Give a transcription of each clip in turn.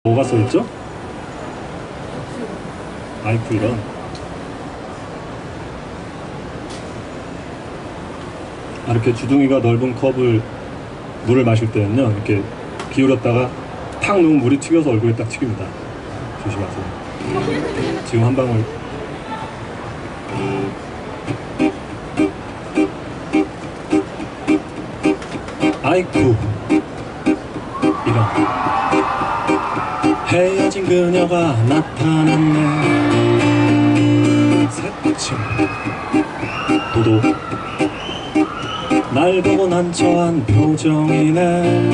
뭐가 써있죠? 아이쿠 이런. 이렇게 주둥이가 넓은 컵을 물을 마실 때는요, 이렇게 기울였다가 탁 놓으면 물이 튀겨서 얼굴에 딱 튀깁니다. 조심하세요. 지금 한 방울. 아이쿠 이런. 헤어진 그녀가 나타났네. 새침 도도. 날 보고 난처한 표정이네.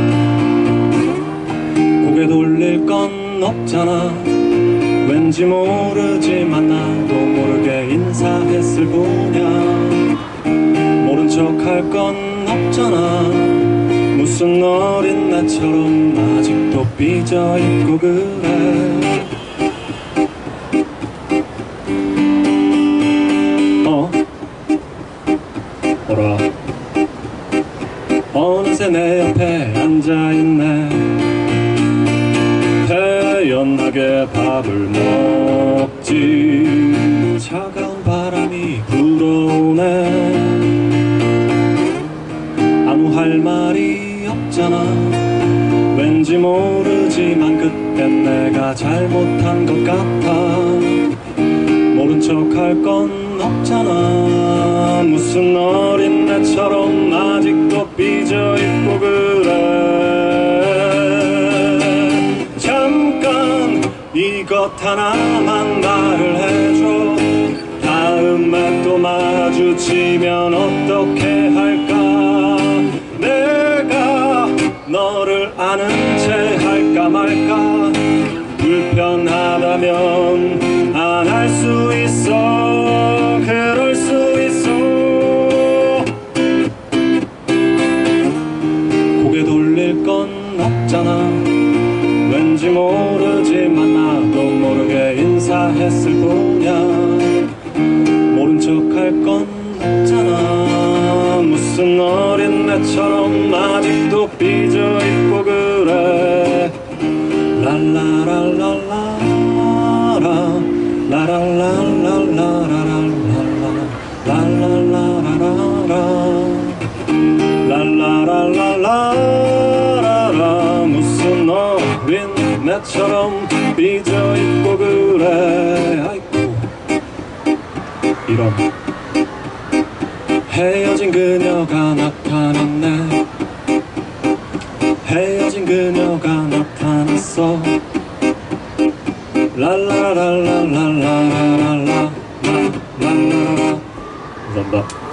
고개 돌릴 건 없잖아. 왠지 모르지만 나도 모르게 인사했을 뿐이야. 모른 척 할 건 없잖아. 무슨 어린 나처럼 아직도 삐져있고 그래. 어라 어느새 내 옆에 앉아있네. 태연하게 밥을 먹지. 차가운 바람이 불어오네. 아무 할 말이 없잖아. 왠지 모르지만 그땐 내가 잘못한 것 같아. 모른 척 할 건 없잖아. 무슨 어린 애처럼 아직도 삐져있고 그래. 잠깐 이것 하나만 말을 해줘. 다음에 또 마주치면 어떻게 할까. 내가 너를 아는 채 할까 말까. 불편하다면 안 할 수 있어. 그럴 수 있어. 고개 돌릴 건 없잖아. 왠지 모르지만 나도 모르게 인사했을 뿐이야. 모른 척 할 건 없잖아. 무슨 어린 애처럼 아직도 삐져있고 그래. 랄라랄랄라라 랄라랄랄라라 무슨 어린 애처럼 삐져있고 그래. 아이고 이런. 헤어진 그녀가 나타났네. 헤어진 그녀가 나타났어. 랄라랄랄랄랄랄랄라. 감사합니다.